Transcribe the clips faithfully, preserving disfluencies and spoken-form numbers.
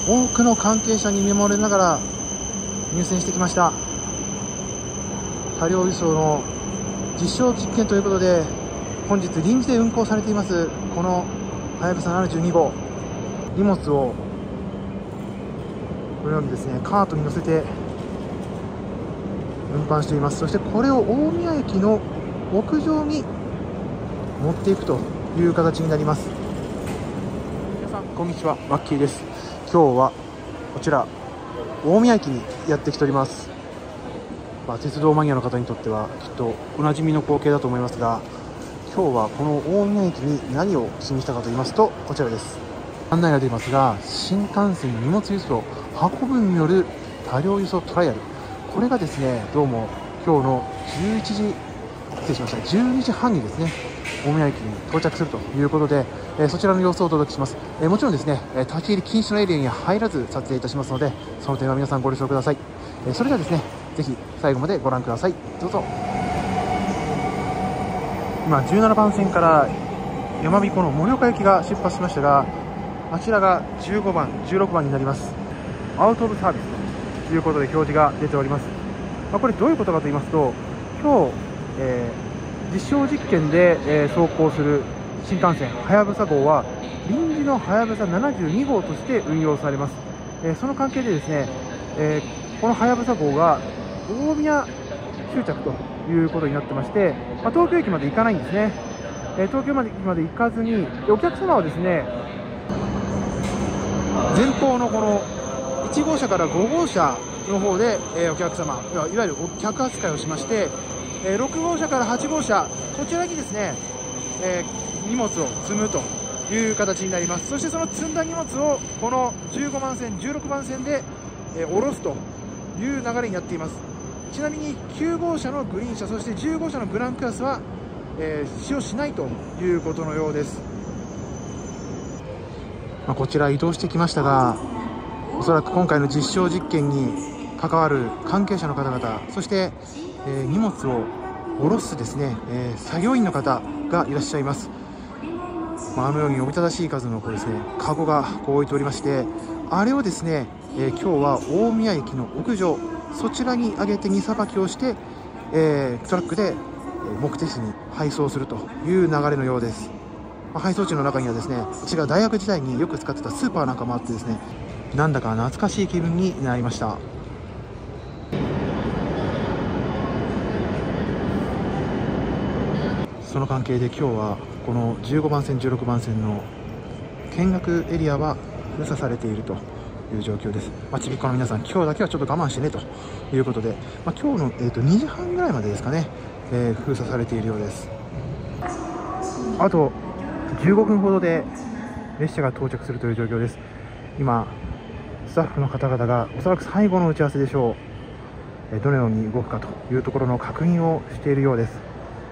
多くの関係者に見守られながら入線してきました。多量輸送の実証実験ということで、本日臨時で運行されていますこのはやぶさななじゅうにごう、荷物をこのようにですねカートに乗せて運搬しています。そしてこれを大宮駅の屋上に持っていくという形になります。皆さんこんにちは、マッキーです。今日はこちら大宮駅にやってきております。まあ、鉄道マニアの方にとってはきっとおなじみの光景だと思いますが、今日はこの大宮駅に何をしに来たかと言いますと、こちらです。案内が出ますが、新幹線荷物輸送運ぶによる多量輸送トライアル、これがですねどうも今日のじゅういちじ失礼しましたじゅうにじはんにですね大宮駅に到着するということで、えー、そちらの様子をお届けします。えー、もちろんですね立ち入り禁止のエリアには入らず撮影いたしますので、その点は皆さんご了承ください。えー、それではですねぜひ最後までご覧ください。どうぞ。今じゅうななばん線から山彦の盛岡行きが出発しましたが、あちらがじゅうごばんじゅうろくばんになります。アウトオブサービスということで表示が出ております。まあ、これどういうことかと言いますと、今日、えー、実証実験で、えー、走行する新幹線はやぶさ号は臨時のはやぶさななじゅうにごうとして運用されます。えー、その関係でですね、えー、このはやぶさ号が大宮終着ということになってまして、まあ、東京駅まで行かないんですね。えー、東京までまで行かずに、お客様はですね前方のこのいちごうしゃからごごうしゃの方で、えー、お客様いわゆるお客扱いをしまして、えー、ろくごうしゃからはちごうしゃこちらにですね、えー、荷物を積むという形になります。そしてその積んだ荷物をこのじゅうごばんせんじゅうろくばんせんで、えー、下ろすという流れになっています。ちなみにきゅうごうしゃのグリーン車、そしてじゅうごうしゃのグランクラスは、えー、使用しないということのようです。まあ、こちら移動してきましたが、おそらく今回の実証実験に関わる関係者の方々、そして、えー、荷物を下ろすですね、えー、作業員の方がいらっしゃいます。まあ、あのようにおびただしい数のこうですねカゴがこう置いておりまして、あれをですね、えー、今日は大宮駅の屋上そちらに上げて荷さばきをして、えー、トラックで目的地に配送するという流れのようです。まあ、配送地の中にはですね、私が大学時代によく使ってたスーパーなんかもあってですね、なんだか懐かしい気分になりました。その関係で今日はこのじゅうごばんせんじゅうろくばんせんの見学エリアは封鎖されているという状況です。まあ、ちびっこの皆さん、今日だけはちょっと我慢してねということで、まあ、今日の、えー、とにじはんぐらいまでですかね、えー、封鎖されているようです。あとじゅうごふんほどで列車が到着するという状況です。今スタッフの方々がおそらく最後の打ち合わせでしょう、どのように動くかというところの確認をしているようです。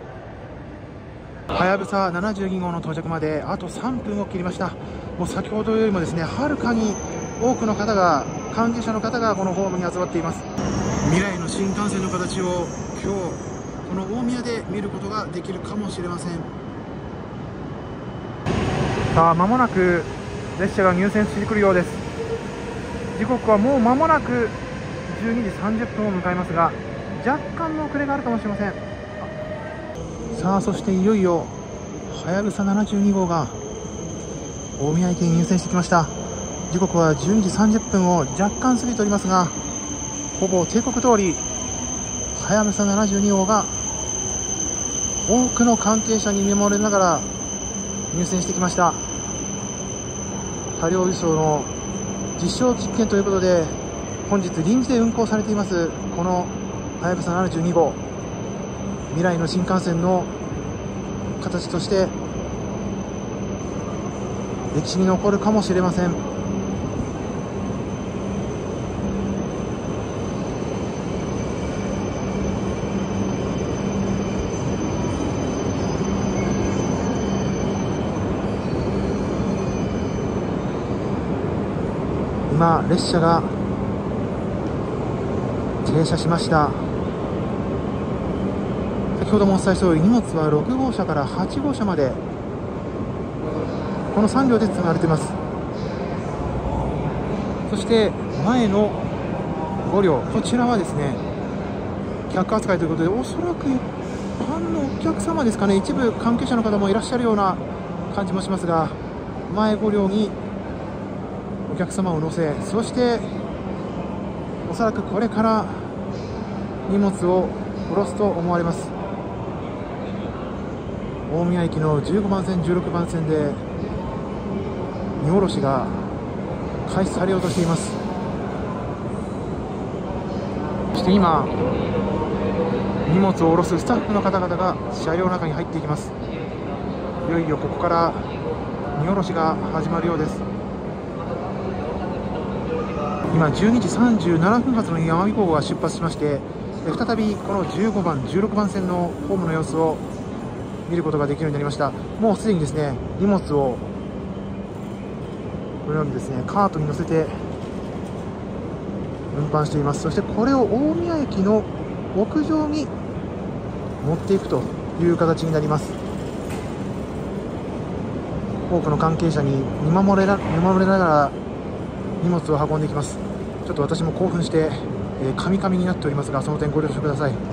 はやぶさななじゅうにごうの到着まであとさんぷんを切りました。もう先ほどよりもですねはるかに多くの方が関係者の方がこのホームに集まっています。未来の新幹線の形を今日この大宮で見ることができるかもしれません。さあ間もなく列車が入線してくるようです。時刻はもう間もなくじゅうにじさんじゅっぷんを迎えますが、若干の遅れがあるかもしれません。さあそしていよいよはやぶさななじゅうにごうが大宮駅に入線してきました。時刻はじゅうにじさんじゅっぷんを若干過ぎておりますが、ほぼ定刻通りはやぶさななじゅうにごうが多くの関係者に見守られながら入線してきました。多量輸送の実証実験ということで、本日臨時で運行されていますこのはやぶさななじゅうにごう、未来の新幹線の形として歴史に残るかもしれません。今列車が停車しました。先ほどもお伝えした通り、荷物はろくごうしゃからはちごうしゃまでこのさんりょうで積まれています。 そして前のご両、こちらはですね客扱いということで、おそらく一般のお客様ですかね、一部関係者の方もいらっしゃるような感じもしますが、前ご両にお客様を乗せ、そしておそらくこれから荷物を下ろすと思われます。大宮駅のじゅうごばん線、じゅうろくばん線で荷下ろしが開始されようとしています。そして今、荷物を下ろすスタッフの方々が車両の中に入っていきます。いよいよここから荷下ろしが始まるようです。今じゅうにじさんじゅうななふん発のやまびこ号が出発しまして、再びこのじゅうごばん、じゅうろくばん線のホームの様子を見ることができるようになりました。もうすでにですね荷物をこのようにですねカートに乗せて運搬しています。そしてこれを大宮駅の屋上に持っていくという形になります。多くの関係者に見守れら見守れながら荷物を運んでいきます。ちょっと私も興奮して、えー、カミカミになっておりますが、その点ご了承ください。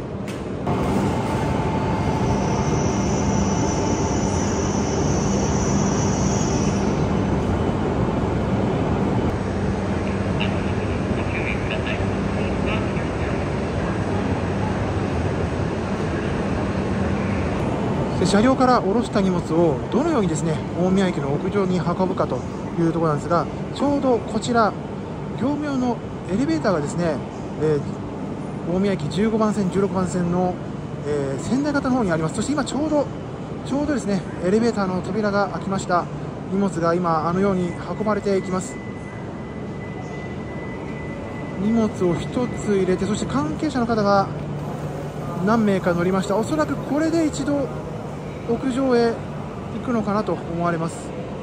車両から下ろした荷物をどのようにですね大宮駅の屋上に運ぶかというところなんですが、ちょうどこちら業務用のエレベーターがですね、えー、大宮駅じゅうごばん線、じゅうろくばん線の、えー、仙台型の方にあります。そして今ちょうどちょうどですねエレベーターの扉が開きました。荷物が今あのように運ばれていきます。荷物をひとつ入れて、そして関係者の方が何名か乗りました。おそらくこれで一度屋上へ行くのかなと思われます。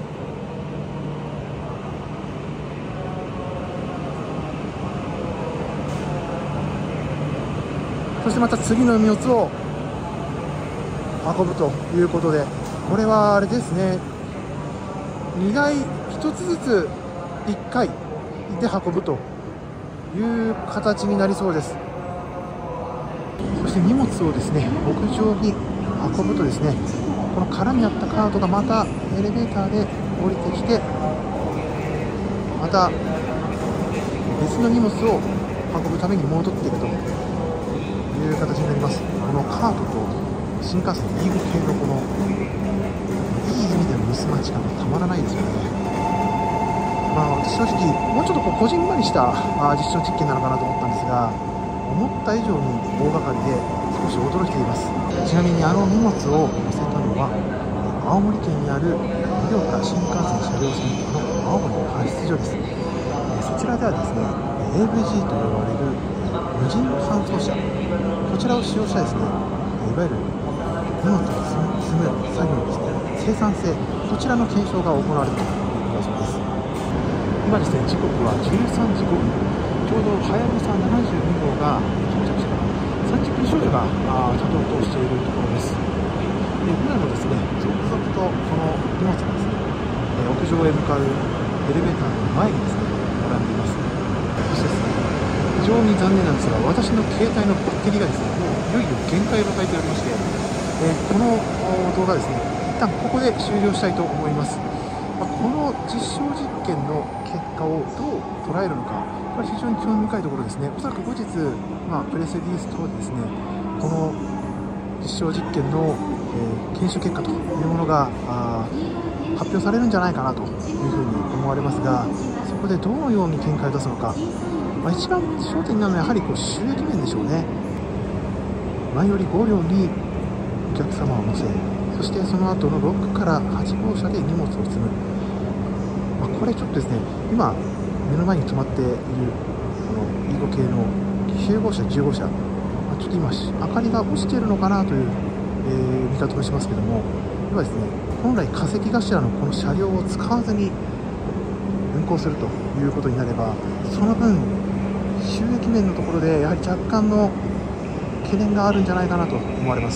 そしてまた次の荷物を運ぶということで、これはあれですね、にだいひとつずついっかいで運ぶという形になりそうです。そして荷物をですね屋上に運ぶとですね、この空になったカートがまたエレベーターで降りてきて、また別の荷物を運ぶために戻っていくという形になります。このカートと新幹線 イーゴ系のこのいい意味でのミスマッチ感がたまらないですよね。まあ私正直もうちょっとこうこじんまりした実証実験なのかなと思ったんですが、思った以上に大掛かりで少し驚いています。ちなみにあの荷物を載せたのは青森県にある盛岡新幹線車両センターの青森搬出所です。そちらではですね エーブイジー と呼ばれる無人搬送車、こちらを使用したですねいわゆる荷物に積む作業のですね生産性、こちらの検証が行われたということだそうです。今ですね時刻はじゅうさんじごふん、ちょうどはやぶさななじゅうにごうが到着してからさんじゅっぷん少々が経とうとしているところです。で今もですね続々とこの荷物がですね屋上へ向かうエレベーターの前にですね並んでいます。そしてですね非常に残念なんですが、私の携帯のバッテリーがですねもういよいよ限界を迎えておりまして、えこの動画ですね一旦ここで終了したいと思います。まあ、この実証実験の結果をどう捉えるのか、これ非常に興味深いところですね。おそらく後日、まあ、プレスリリース等でですねこの実証実験の、えー、検証結果というものが発表されるんじゃないかなというふうに思われますが、そこでどのように見解を出すのか、まあ、一番焦点になるのはやはりこう収益面でしょうね。前よりご両にお客様を乗せ、そしてその後のろくからはちごうしゃで荷物を積む、まあ、これちょっとですね今目の前に止まっているこのイーゴ系のきゅうごうしゃ、じゅうごうしゃ、まあ、ちょっと今明かりが落ちているのかなという、えー、見方もしますけども、今ですね本来化石頭のこの車両を使わずに運行するということになれば、その分収益面のところでやはり若干の懸念があるんじゃないかなと思われます。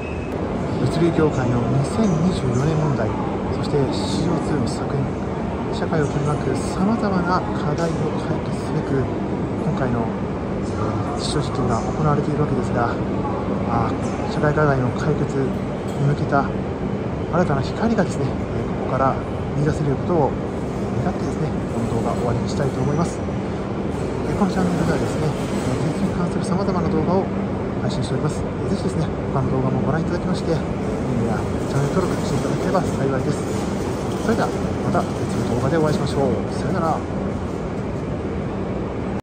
物流業界のにせんにじゅうよねん問題、そして シーオーツー の削減、 社会を取り巻くさまざまな課題を解決すべく今回の実証実験が行われているわけですが、あ社会課題の解決に向けた新たな光がですね、ここから見出せることを願ってですね、この動画を終わりにしたいと思います。このチャンネルではですね、技術に関するさまざまな動画を配信しております。ぜひですね、他の動画もご覧いただきまして、いいねやチャンネル登録していただければ幸いです。それではまた別の動画でお会いしましょう。さよなら。